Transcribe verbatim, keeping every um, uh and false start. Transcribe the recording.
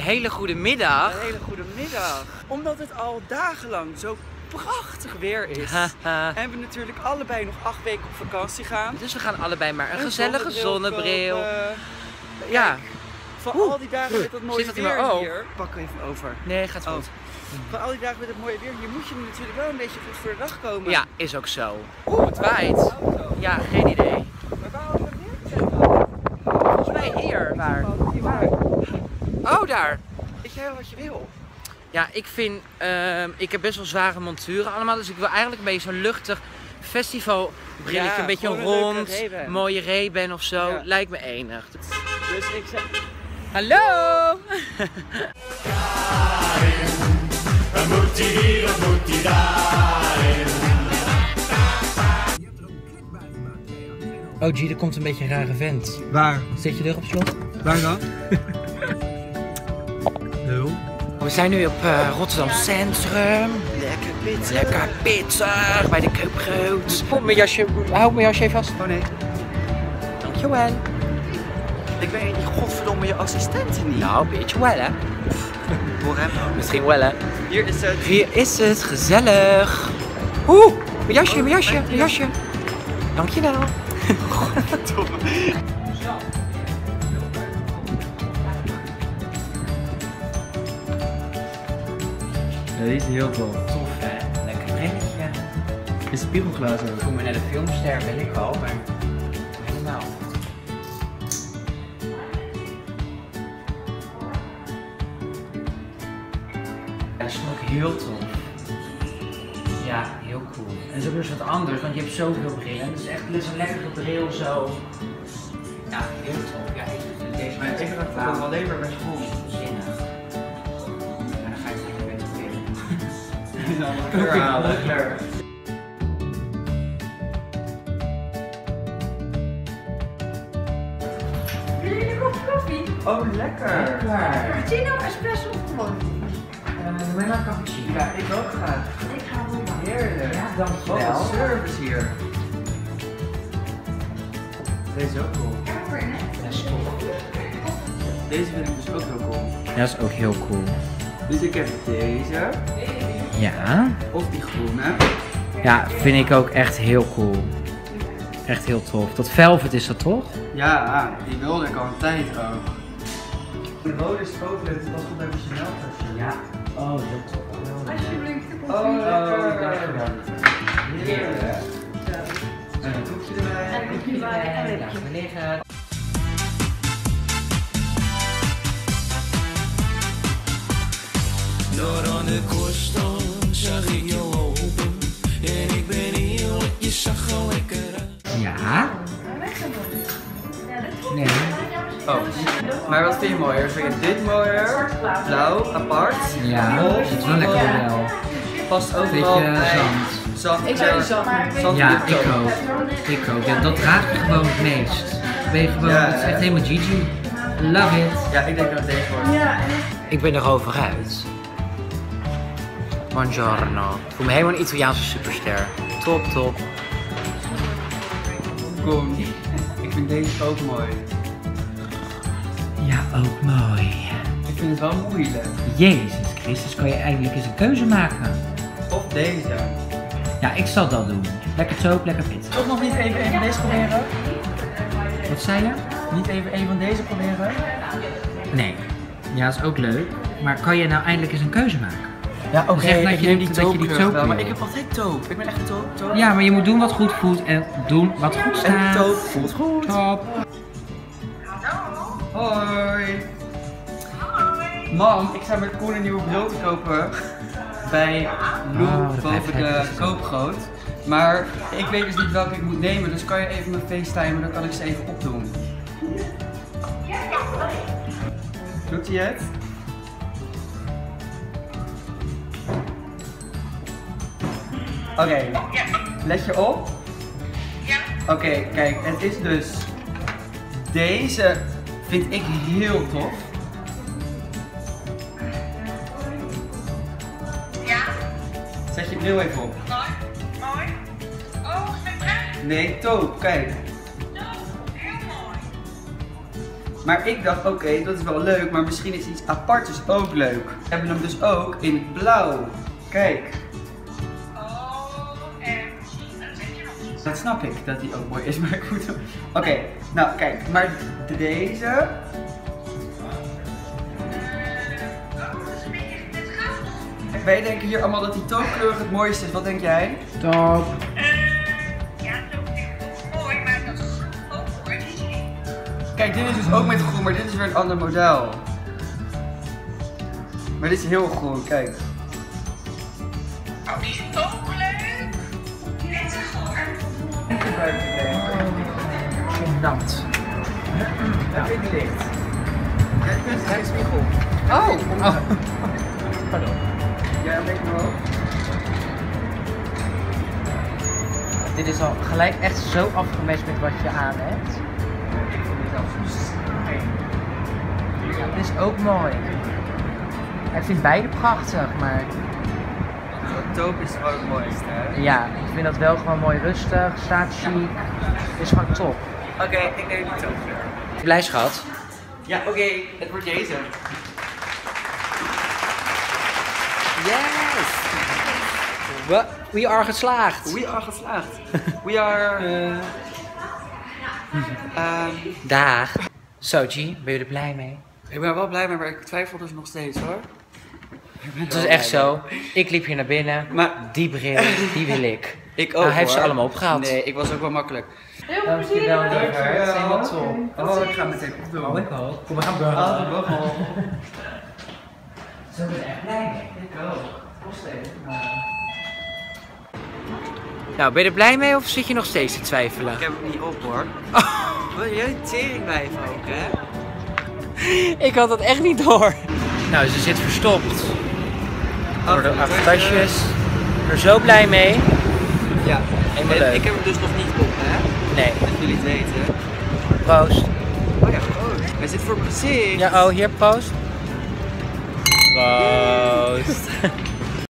hele goede middag. Een hele goede middag. Omdat het al dagenlang zo prachtig weer is. En we natuurlijk allebei nog acht weken op vakantie gaan. Dus we gaan allebei maar een, een gezellige zonnebril. zonnebril. Ja. Van Oeh. al die dagen met dat mooie Zit dat weer maar hier. Pak even over. Nee, gaat goed. Oh. Van al die dagen met het mooie weer hier moet je natuurlijk wel een beetje goed voor de dag komen. Ja, is ook zo. Oeh, het waait. Ja, geen idee. Maar waar hadden we weer zijn dan? Volgens mij hier. Waar? Waar? Oh, daar. Weet jij wel wat je wil? Ja, ik vind, uh, ik heb best wel zware monturen allemaal, dus ik wil eigenlijk een beetje zo'n luchtig festivalbrilletje, Ja, een beetje gewoon een rond, leuke Ray-Ban. mooie Ray-Ban of zo, Ja. lijkt me enig. Dus ik zeg... Hallo! Oh G, er komt een beetje een rare vent. Waar? Zet je deur op slot? Waar dan? Nul. We zijn nu op uh, Rotterdam Centrum. Lekker pizza. Lekker pizza bij de Koopgroot. Oh, mijn jasje, hou mijn jasje even vast. Oh nee. Dankjewel. Ik ben je godverdomme je assistente niet. Nou, een beetje wel hè. Hoor hem. Misschien wel hè. Hier is het. Hier is het, gezellig. Oeh, mijn jasje, mijn jasje, mijn jasje. Dankjewel. Godverdomme. Ja, die is heel tof. Tof hè, lekker brilletje. Is spiegelglaas ook. Toen we naar de filmster ben ik al, maar helemaal. Ja, dat is ook heel tof. Ja, heel cool. En het is ook dus wat anders, want je hebt zoveel brillen. Het is echt een lekkere bril zo. Ja, heel tof. Ja, ik vind deze Maar ik vind dat wel wel alleen maar best goed. zinnig. Maar dan ga je het lekker met de bril. Die is allemaal kleur halen. Kleur. Wil je een kop koffie? Oh, lekker. Cappuccino, espresso of gewoon? Uh, met een cappuccino. Ja, ik ook graag. Ik ga wel maken. Heerlijk. Ja, Wat dankjewel. een service hier. Deze is ook cool. Ja, is tof. Deze vind ik dus ook heel cool. Ja, dat is ook heel cool. Dus ik heb deze. Ja. Of die groene. Ja, vind ik ook echt heel cool. Echt heel tof. Dat velvet is dat toch? Ja, die wilde ik al een tijd ook. De rode spooklet was goed bij mijn Chanel. Ja. Oh, heel tof. Alsjeblieft, de Oh, koffie. lekker. Heerlijk. En een koekje erbij. En een koekje erbij en een Laten wipje. we liggen. Door aan de kosto zag ik jou open en ik ben eerlijk, je zag al lekker uit. Ja. Nee. Oh, maar wat vind je mooier? Vind je dit mooier? Blauw, apart? Ja, Of het is wel lekker wel. past overal Beetje bij zand. zand. Ik zou je zand maken. Zand Ja, doet ik ook. ook. Ik ook. Ja, dat raakt me gewoon het meest. Ben je gewoon, Ja, het is echt hè? helemaal Gigi. Love it. Ja, ik denk dat het deze wordt. Ja, en Ik ben erover uit. Buongiorno. Ik voel me helemaal een Italiaanse superster. Top, top. Kom. Ik vind deze ook mooi. Ja, ook mooi. Ik vind het wel moeilijk. Jezus Christus, kan je eindelijk eens een keuze maken? Of deze. Ja, ik zal dat doen. Lekker soap, lekker pizza. Toch nog niet even een van deze proberen? Wat zei je? Niet even een van deze proberen? Nee. Ja, dat is ook leuk. Maar kan je nou eindelijk eens een keuze maken? Ja, oké. Zeg dat ik je neem niet- die dat je die toopkleur taupe wel, maar wil. ik heb altijd taupe. Ik ben echt een taupe. taupe. Ja, maar je moet doen wat goed voelt en doen wat goed En staat. taupe voelt goed. Top. Hoi. Mam, ik sta met Koen een nieuwe bril te kopen bij Lou Oh, dat boven blijft de lekker. koopgroot. Maar ik weet dus niet welke ik moet nemen, dus kan je even mijn FaceTime, dan kan ik ze even opdoen. Doet hij het? Oké, let je op. Ja. Oké, kijk, het is dus deze vind ik heel tof. Ja, Zet je bril even op. mooi, mooi. Oh, met bruin. Nee, taupe, kijk. Zo, heel mooi. Maar ik dacht, oké, okay, dat is wel leuk, maar misschien is iets aparts dus ook leuk. We hebben hem dus ook in het blauw. Kijk. Oh, en dan zeg je nog iets. Dat snap ik, dat die ook mooi is, maar ik moet hem... Oké, okay, nou kijk, maar deze... Uh, oh, dat is een beetje net goud. Wij denken hier allemaal dat die toonkleurig het mooiste is. Wat denk jij? Top. Uh, ja, dat is echt mooi, maar dat is ook mooi. Kijk, dit is dus ook met groen, maar dit is weer een ander model. Maar dit is heel groen, kijk. Oh, die is ook leuk. Net zo hoor. Nat. Heb je die licht? Kijk, dit is een spiegel. Oh! oh. Pardon. Jij hebt denk nog. Dit is al gelijk echt zo afgemest met wat je aan hebt. Ik vind dit zelfs streng. Ja, dit is ook mooi. Ik vind beide prachtig, maar Taupe is gewoon het mooiste, hè? ja, ik vind dat wel gewoon mooi rustig, staat chic. Het is gewoon top. Oké, okay, ik neem die taupe. Blij schat? Ja, oké, okay, het wordt deze. Yes! We, we are geslaagd. We are geslaagd. We are... Uh, um, Daag. Soji, ben je er blij mee? ik ben er wel blij mee, maar ik twijfel dus nog steeds hoor. Het is echt zo. Ik liep hier naar binnen. Maar die bril, die wil ik. ik ook Nou, hij heeft hoor. ze allemaal opgehaald. Nee, ik was ook wel makkelijk. Heel Dankjewel, plezier. lieverd. Het is helemaal top. Oh, ik ga meteen opdoen. Oh, ik ook. Kom, we gaan burgeren. Oh, de buggel. Zo ben je echt blij mee. Ik ook. Kost even, maar... Nou, ben je er blij mee of zit je nog steeds te twijfelen? Ik heb hem niet op hoor. Wil jij tering blijven ook, hè? Ik had dat echt niet door. Nou, ze zit verstopt. Door de achtertasjes. Ik ben er zo blij mee. Ja, Helemaal en leuk. ik heb hem dus nog niet op, hè? Nee. Dat jullie het weten. Proost. Oh ja, proost. Hij zit voor mijn gezicht. Ja, oh, hier proost. Proost.